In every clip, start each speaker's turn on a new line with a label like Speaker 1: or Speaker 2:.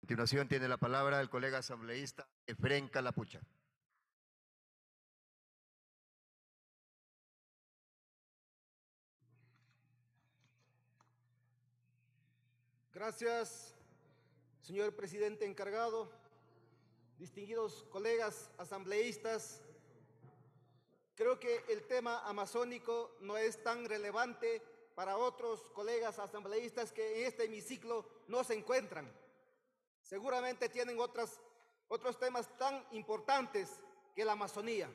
Speaker 1: continuación tiene la palabra el colega asambleísta Efrén Calapucha.
Speaker 2: Gracias, señor presidente encargado, distinguidos colegas asambleístas. Creo que el tema amazónico no es tan relevante para otros colegas asambleístas que en este hemiciclo no se encuentran. Seguramente tienen otros temas tan importantes que la Amazonía.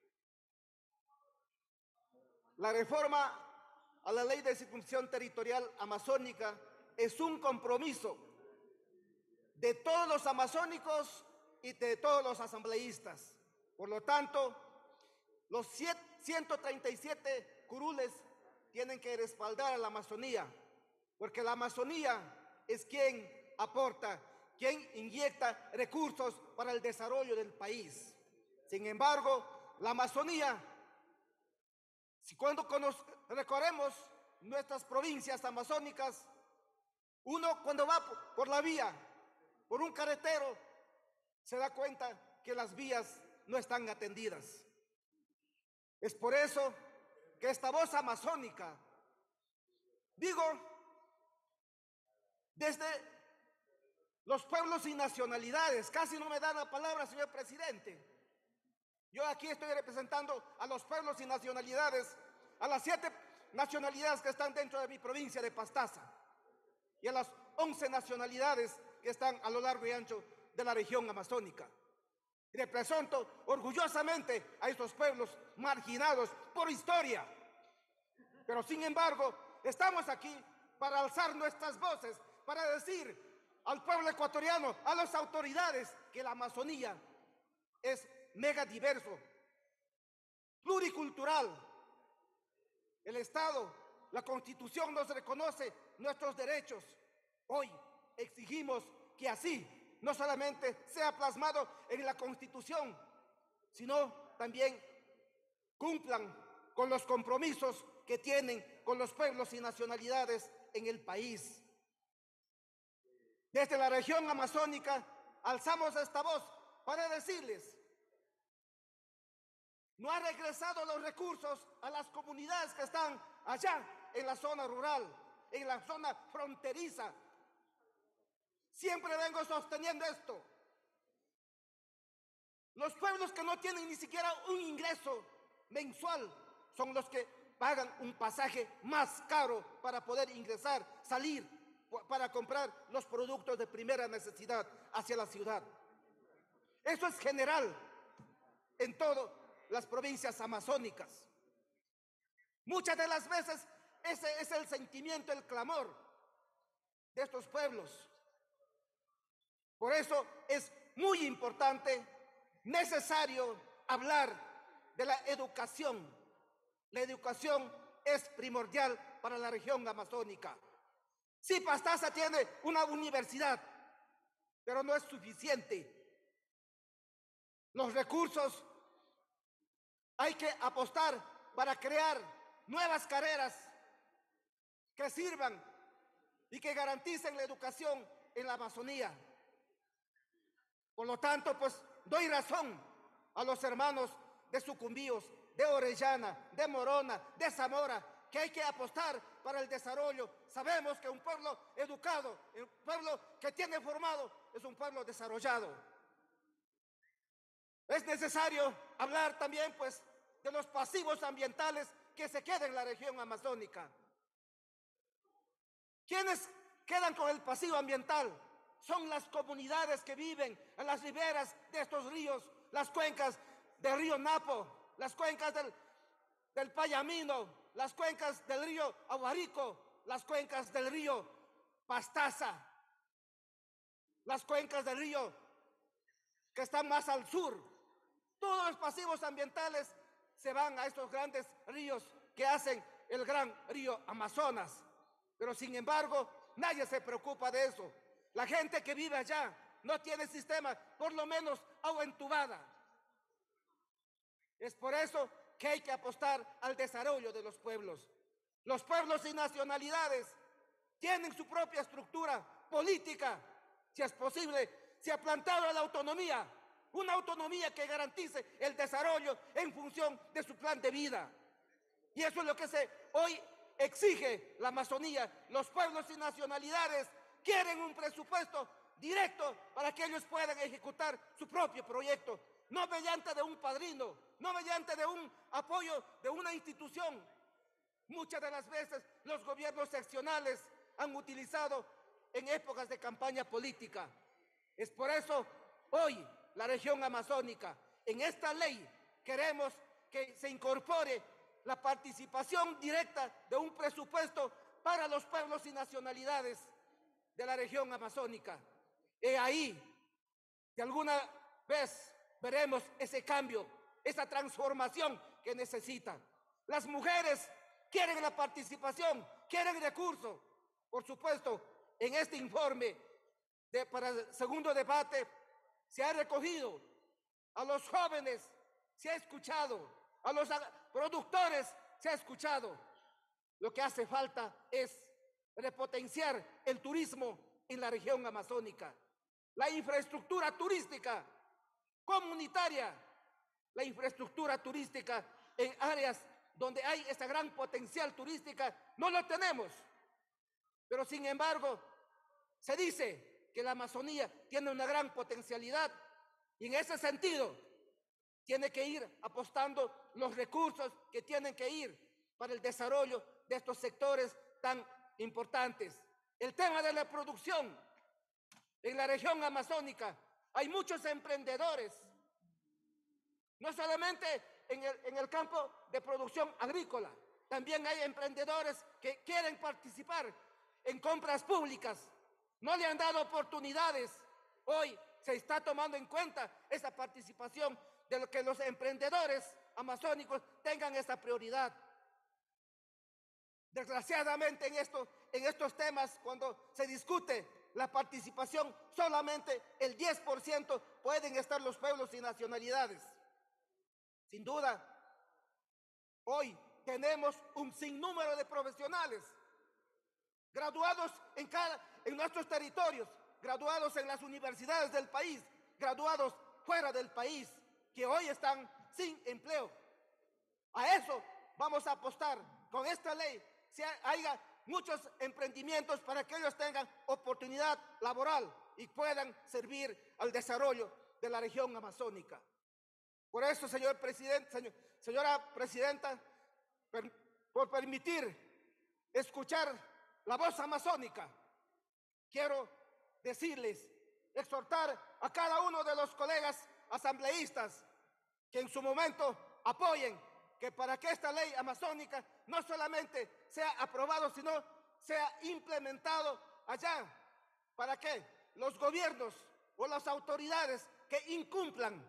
Speaker 2: La reforma a la Ley de Circunscripción Territorial Amazónica es un compromiso de todos los amazónicos y de todos los asambleístas. Por lo tanto, los 137 curules tienen que respaldar a la Amazonía, porque la Amazonía es quien aporta, quien inyecta recursos para el desarrollo del país. Sin embargo, la Amazonía, si cuando recorremos nuestras provincias amazónicas, uno cuando va por la vía, por un carretero, se da cuenta que las vías no están atendidas. Es por eso que esta voz amazónica, digo, desde los pueblos y nacionalidades, casi no me da la palabra, señor presidente. Yo aquí estoy representando a los pueblos y nacionalidades, a las 7 nacionalidades que están dentro de mi provincia de Pastaza y a las 11 nacionalidades que están a lo largo y ancho de la región amazónica. Represento orgullosamente a estos pueblos marginados por historia. Pero sin embargo, estamos aquí para alzar nuestras voces, para decir al pueblo ecuatoriano, a las autoridades, que la Amazonía es mega diverso, pluricultural. El Estado, la Constitución nos reconoce nuestros derechos. Hoy exigimos que así no solamente sea plasmado en la Constitución, sino también cumplan con los compromisos que tienen con los pueblos y nacionalidades en el país. Desde la región amazónica alzamos esta voz para decirles: no han regresado los recursos a las comunidades que están allá en la zona rural, en la zona fronteriza. Siempre vengo sosteniendo esto. Los pueblos que no tienen ni siquiera un ingreso mensual son los que pagan un pasaje más caro para poder ingresar, salir, para comprar los productos de primera necesidad hacia la ciudad. Eso es general en todas las provincias amazónicas. Muchas de las veces ese es el sentimiento, el clamor de estos pueblos. Por eso es muy importante, necesario hablar de la educación. La educación es primordial para la región amazónica. Sí, Pastaza tiene una universidad, pero no es suficiente. Los recursos hay que apostar para crear nuevas carreras que sirvan y que garanticen la educación en la Amazonía. Por lo tanto, pues doy razón a los hermanos de Sucumbíos, de Orellana, de Morona, de Zamora, que hay que apostar para el desarrollo. Sabemos que un pueblo educado, un pueblo que tiene formado, es un pueblo desarrollado. Es necesario hablar también, pues, de los pasivos ambientales que se quedan en la región amazónica. ¿Quiénes quedan con el pasivo ambiental? Son las comunidades que viven en las riberas de estos ríos, las cuencas del río Napo, las cuencas del Payamino, las cuencas del río Aguarico, las cuencas del río Pastaza, las cuencas del río que están más al sur. Todos los pasivos ambientales se van a estos grandes ríos que hacen el gran río Amazonas. Pero sin embargo, nadie se preocupa de eso. La gente que vive allá no tiene sistema, por lo menos agua entubada. Es por eso que hay que apostar al desarrollo de los pueblos. Los pueblos y nacionalidades tienen su propia estructura política, si es posible, se ha planteado la autonomía, una autonomía que garantice el desarrollo en función de su plan de vida. Y eso es lo que hoy exige la Amazonía. Los pueblos y nacionalidades quieren un presupuesto directo para que ellos puedan ejecutar su propio proyecto, no mediante de un padrino, no mediante de un apoyo de una institución. Muchas de las veces los gobiernos seccionales han utilizado en épocas de campaña política. Es por eso hoy la región amazónica, en esta ley queremos que se incorpore la participación directa de un presupuesto para los pueblos y nacionalidades de la región amazónica. Y ahí, de alguna vez, veremos ese cambio, esa transformación que necesitan. Las mujeres quieren la participación, quieren recursos. Por supuesto, en este informe para el segundo debate se ha recogido a los jóvenes, se ha escuchado, a los productores se ha escuchado. Lo que hace falta es repotenciar el turismo en la región amazónica, la infraestructura turística comunitaria, la infraestructura turística en áreas donde hay esta gran potencial turística, no lo tenemos. Pero sin embargo, se dice que la Amazonía tiene una gran potencialidad y en ese sentido tiene que ir apostando los recursos que tienen que ir para el desarrollo de estos sectores tan importantes. El tema de la producción en la región amazónica, hay muchos emprendedores, no solamente en el campo de producción agrícola, también hay emprendedores que quieren participar en compras públicas. No le han dado oportunidades. Hoy se está tomando en cuenta esa participación de que los emprendedores amazónicos tengan esa prioridad. Desgraciadamente en estos temas, cuando se discute la participación, solamente el 10% pueden estar los pueblos y nacionalidades. Sin duda, hoy tenemos un sinnúmero de profesionales graduados en nuestros territorios, graduados en las universidades del país, graduados fuera del país, que hoy están sin empleo. A eso vamos a apostar con esta ley, si haya muchos emprendimientos para que ellos tengan oportunidad laboral y puedan servir al desarrollo de la región amazónica. Por eso, señora presidenta, por permitir escuchar la voz amazónica, quiero decirles, exhortar a cada uno de los colegas asambleístas que en su momento apoyen que para que esta ley amazónica no solamente sea aprobado, sino sea implementado allá, para que los gobiernos o las autoridades que incumplan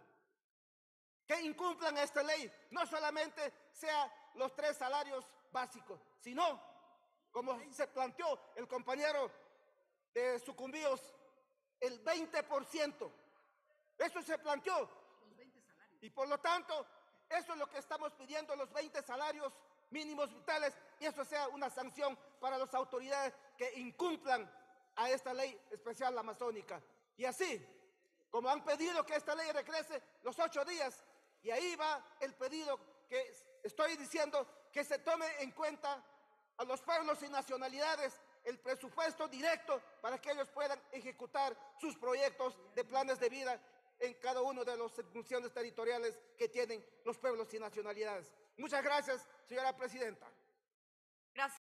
Speaker 2: esta ley, no solamente sea los 3 salarios básicos, sino, como se planteó el compañero de Sucumbíos, el 20%. Eso se planteó. Y por lo tanto, eso es lo que estamos pidiendo, los 20 salarios mínimos vitales, y eso sea una sanción para las autoridades que incumplan a esta ley especial amazónica. Y así, como han pedido que esta ley regrese los 8 días, y ahí va el pedido que estoy diciendo, que se tome en cuenta a los pueblos y nacionalidades el presupuesto directo para que ellos puedan ejecutar sus proyectos de planes de vida en cada uno de las funciones territoriales que tienen los pueblos y nacionalidades. Muchas gracias, señora presidenta.
Speaker 3: Gracias.